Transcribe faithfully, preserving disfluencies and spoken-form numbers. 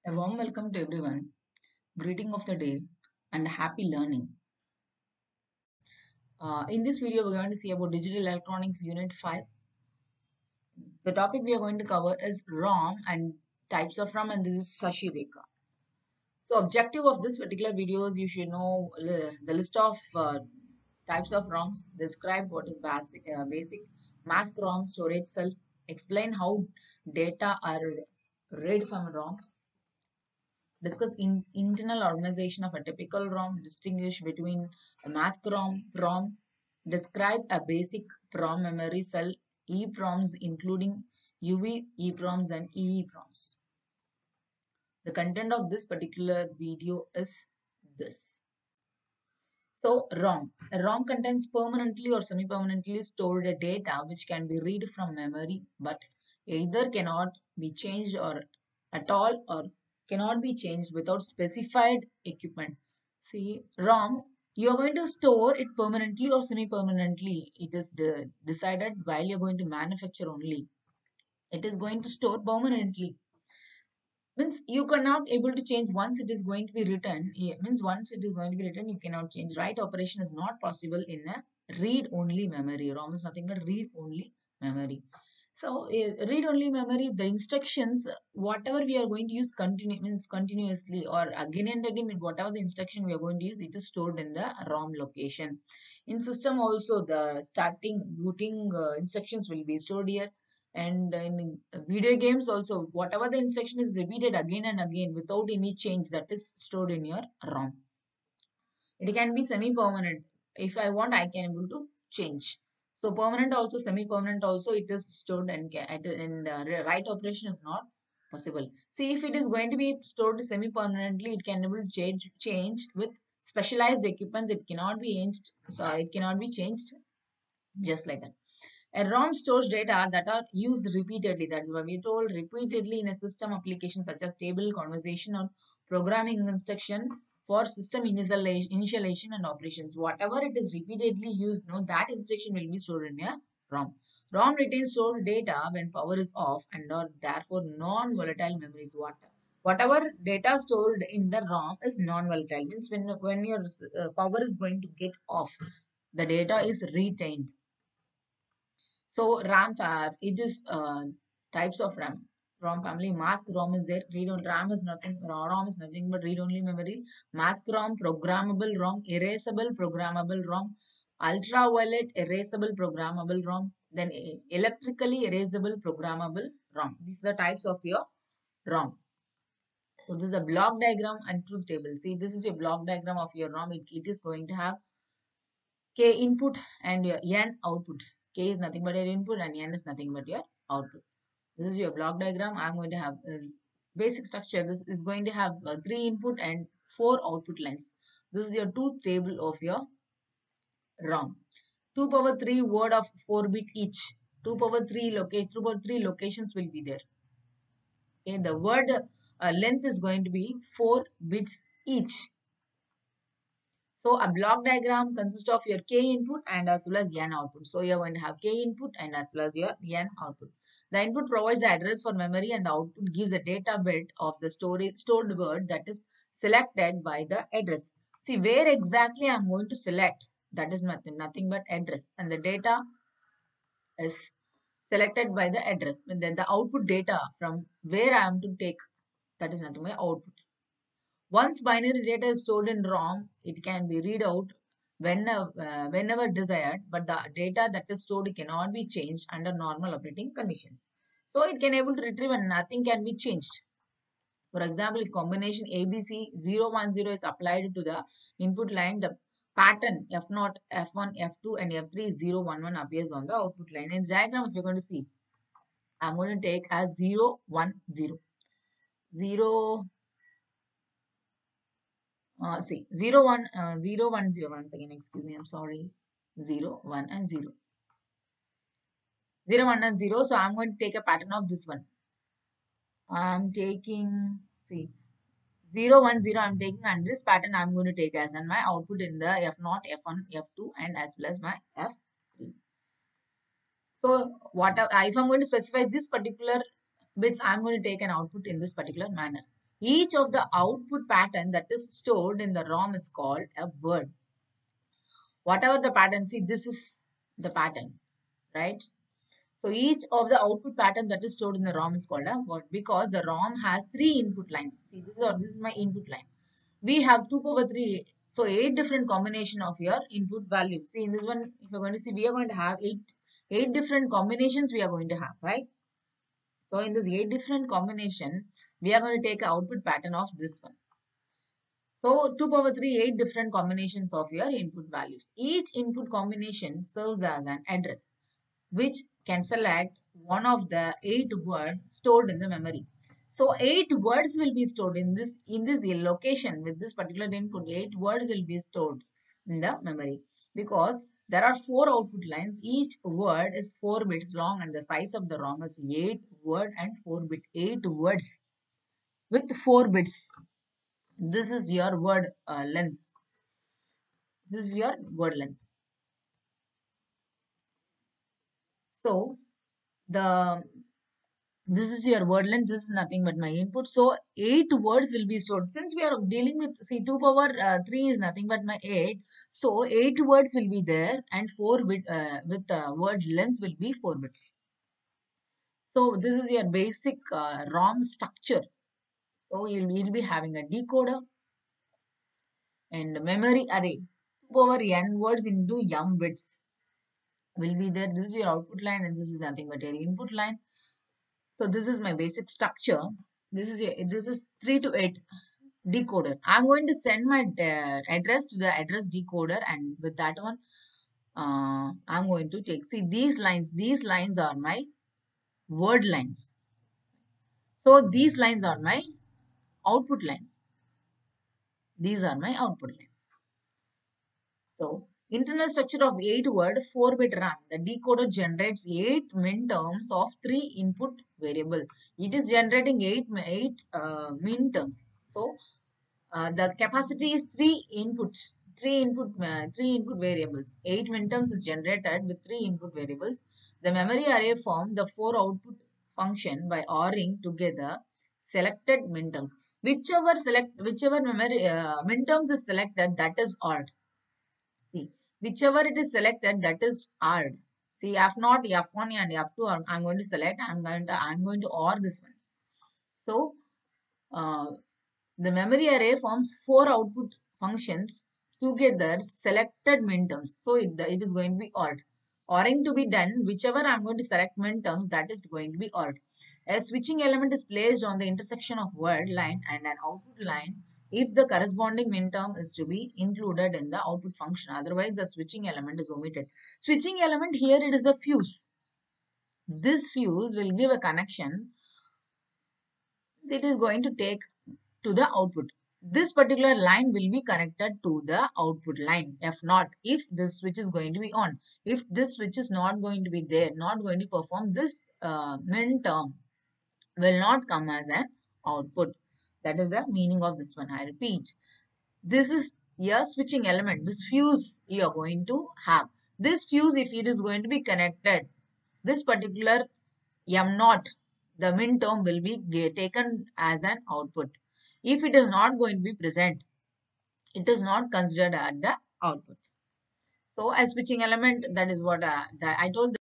A warm welcome to everyone, greeting of the day, and happy learning. Uh, in this video, we're going to see about Digital Electronics Unit five. The topic we are going to cover is ROM and types of ROM, and this is Sashi Rekha. So, objective of this particular video is you should know the, the list of uh, types of ROMs, describe what is basic, uh, basic mask ROM storage cell, explain how data are read from ROM, discuss in, internal organization of a typical ROM, distinguish between a mask ROM, PROM, describe a basic PROM memory cell, EEPROMs including U V EEPROMs and EEPROMs. The content of this particular video is this. So ROM. A ROM contains permanently or semi-permanently stored data which can be read from memory but either cannot be changed or at all or cannot be changed without specified equipment. See, ROM, you are going to store it permanently or semi-permanently. It is de decided while you are going to manufacture only. It is going to store permanently. Means you cannot able to change once it is going to be written. It means once it is going to be written, you cannot change. Write operation is not possible in a read-only memory. ROM is nothing but read-only memory. So uh, read-only memory, the instructions, whatever we are going to use continue means continuously or again and again, whatever the instruction we are going to use, it is stored in the ROM location. In system also, the starting booting uh, instructions will be stored here. And in video games also, whatever the instruction is repeated again and again without any change, that is stored in your ROM. It can be semi-permanent. If I want, I can able to change. So permanent also, semi-permanent also, it is stored and and uh, write operation is not possible. See, if it is going to be stored semi-permanently, it can able to change change with specialized equipments. It cannot be changed. So it cannot be changed just like that. A ROM stores data that are used repeatedly. That's what we told repeatedly in a system application such as table, conversation, or programming instruction for system initialization and operations. Whatever it is repeatedly used, no, that instruction will be stored in a ROM. ROM retains stored data when power is off and are therefore non-volatile memories. What? Whatever data stored in the ROM is non-volatile. Means when, when your uh, power is going to get off, the data is retained. So RAM, uh, it is uh, types of RAM. ROM family, mask ROM is there. Read on RAM is nothing. ROM is nothing but read only memory. Mask ROM, programmable ROM, erasable programmable ROM, ultraviolet erasable programmable ROM, then electrically erasable programmable ROM. These are the types of your ROM. So this is a block diagram and truth table. See, this is a block diagram of your ROM. It, it is going to have K input and your N output. K is nothing but your input and N is nothing but your output. This is your block diagram. I'm going to have uh, basic structure. This is going to have uh, three input and four output lines. This is your truth table of your ROM. two power three word of four bit each. two power three location, two power three locations will be there. Okay, the word uh, length is going to be four bits each. So a block diagram consists of your K input and as well as N output. So you're going to have K input and as well as your N output. The input provides the address for memory and the output gives a data bit of the storage, stored word that is selected by the address. See where exactly I'm going to select, that is nothing, nothing but address, and the data is selected by the address. And then the output data from where I am to take, that is nothing but output. Once binary data is stored in ROM, it can be read out whenever, uh, whenever desired, but the data that is stored cannot be changed under normal operating conditions. So it can able to retrieve and nothing can be changed. For example, if combination A B C zero one zero is applied to the input line, the pattern F zero, F one, F two and F three zero one one appears on the output line. In this diagram, if you're going to see, I'm going to take as zero one zero. zero Uh, see, zero, one, uh, zero, one, zero. Once again, excuse me, I'm sorry. zero, one, and zero. zero, one, and zero. So, I'm going to take a pattern of this one. I'm taking, see, zero, one, zero, I'm taking, and this pattern I'm going to take as and my output in the F zero, F one, F two, and as well as my F three. So, what if I'm going to specify this particular bits, I'm going to take an output in this particular manner. Each of the output pattern that is stored in the ROM is called a word. Whatever the pattern, see, this is the pattern, right? So each of the output pattern that is stored in the ROM is called a word, because the ROM has three input lines. See, this is, or this is my input line. We have two power three, so eight different combination of your input values. See, in this one, if you're going to see, we are going to have eight, eight different combinations we are going to have, right? So in this eight different combination, we are going to take an output pattern of this one. So two power three, eight different combinations of your input values. Each input combination serves as an address, which can select one of the eight words stored in the memory. So eight words will be stored in this in this location with this particular input. Eight words will be stored in the memory, because there are four output lines. Each word is four bits long, and the size of the ROM is eight word and four bit. Eight words with four bits. This is your word uh, length. This is your word length. So the this is your word length. This is nothing but my input. So eight words will be stored. Since we are dealing with, see, two power uh, three is nothing but my eight. So eight words will be there, and four bit uh, with uh, word length will be four bits. So this is your basic uh, ROM structure. So you'll, you'll be having a decoder and memory array. two power n words into m bits will be there. This is your output line, and this is nothing but your input line. So this is my basic structure. This is your, this is three to eight decoder. I'm going to send my uh, address to the address decoder, and with that one, uh, I'm going to take, see, these lines, these lines are my word lines. So these lines are my output lines. These are my output lines. So internal structure of eight word four bit RAM. The decoder generates eight min terms of three input variable. It is generating eight, eight uh, min terms. So uh, the capacity is three inputs, three input, uh, three input variables. Eight min terms is generated with three input variables. The memory array form the four output function by ORing together selected min terms. Whichever select, whichever memory uh, min terms is selected, that is O R. See, whichever it is selected, that is O R. See, F zero, F one and F two, I'm going to select. I'm going to I'm going to O R this one. So uh, the memory array forms four output functions together selected min terms. So it, it is going to be O R. ORing to be done, whichever I'm going to select min terms, that is going to be O R. A switching element is placed on the intersection of word line and an output line if the corresponding min term is to be included in the output function. Otherwise, the switching element is omitted. Switching element, here it is the fuse. This fuse will give a connection. It is going to take to the output. This particular line will be connected to the output line. If not, if this switch is going to be on. If this switch is not going to be there, not going to perform, this uh, min term will not come as an output. That is the meaning of this one. I repeat. This is your switching element. This fuse you are going to have. This fuse, if it is going to be connected, this particular M naught, the min term will be taken as an output. If it is not going to be present, it is not considered at the output. So, a switching element, that is what uh, that I told.